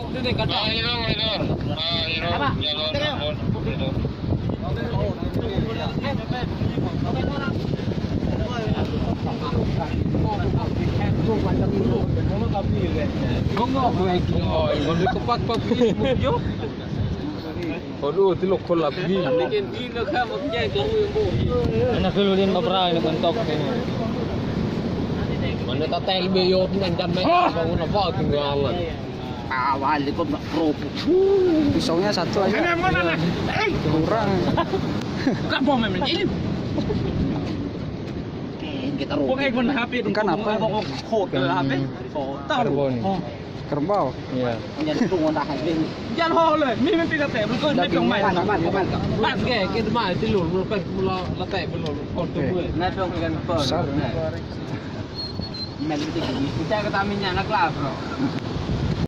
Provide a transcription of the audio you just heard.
Itu deh kata. Apa? Aduh, itu lo kolap di. Anak kelulin beberapa ini bentuk. Mana tatel beyot nang jamai bangun apa tinggalan. Awal itu nak pro. Pisaunya satu aja. Kurang. Bukan bom memang ini. Kita rugi. Pokoknya pun HP Ikan apa? Kod ke HP. Karbon. Kerbau. Iya. Jadi tunggu dah HP. Jangan hoเลยมีไม่เป็นแต่มันก็ไม่เป็นใหม่บ้านแกกินมาที่หลุดมันเป็นละแต่เป็นหลุดคนตัวเมื่อน่าต้องกันเปิด Besar. Men itu kita kata minyak nak lah bro.